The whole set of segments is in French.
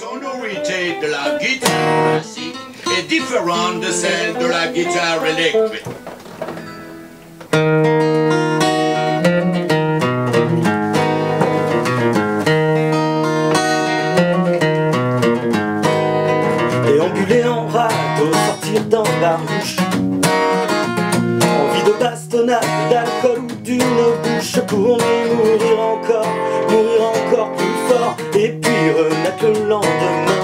sonorité de la guitare classique est différente de celle de la guitare électrique. Déambuler en rade, sortir d'un barouche, envie de bastonnade, d'alcool ou d'une bouche, pour mourir encore plus fort, et puis renaître le lendemain.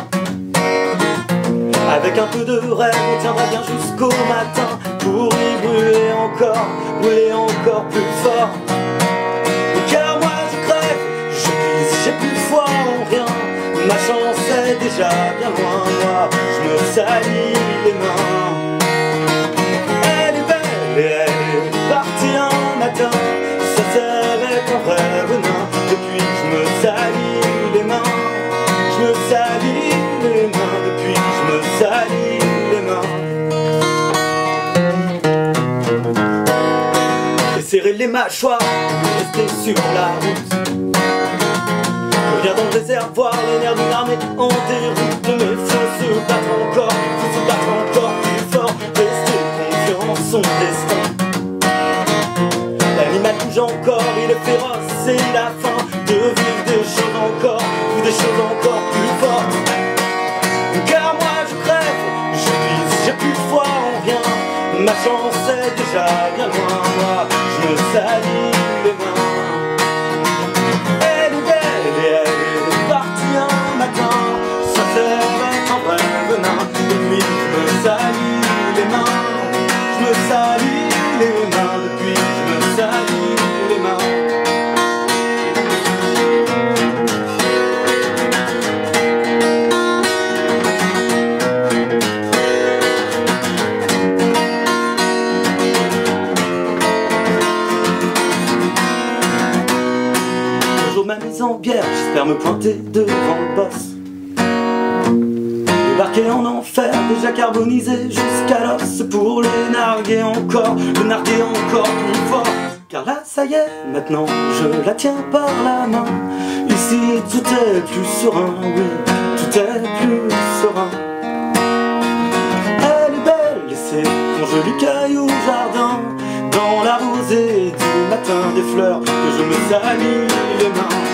Avec un peu de rêve, on tiendra bien jusqu'au matin, pour y brûler encore plus fort. Car moi je crève, je glisse, j'ai plus foi en rien, ma chance est déjà bien loin, moi je me salis les mains. Elle est belle et elle est partie un matin, ça serait un rêve nain. Depuis je me salis les mains, je me salis les mains. Depuis je me salis les mains. Et serrer les mâchoires, rester sur la route. Rien dans le réservoir, les nerfs d'une armée en déroute. Mais faut se battre encore plus fort, rester confiant en son destin. L'animal bouge encore, il est féroce, c'est la fin de vivre des choses encore, ou des choses encore plus fortes. Car moi je crève, je glisse, j'ai plus foi en rien, ma chance est déjà bien loin, moi je me salis les mains. Elle est belle et elle est partie un matin, ça serait un rêve nain. Depuis je me salis les mains, je me salis les mains. Depuis je me salis les mains. Ma mise en bière, j'espère me pointer devant le boss. Débarquer en enfer, déjà carbonisé jusqu'à l'os, pour les narguer encore plus fort. Car là ça y est, maintenant je la tiens par la main. Ici tout est plus serein, oui, tout est plus serein. Elle est belle et c'est mon joli cueil au jardin, dans la rosée du matin des fleurs, que je me salis les mains.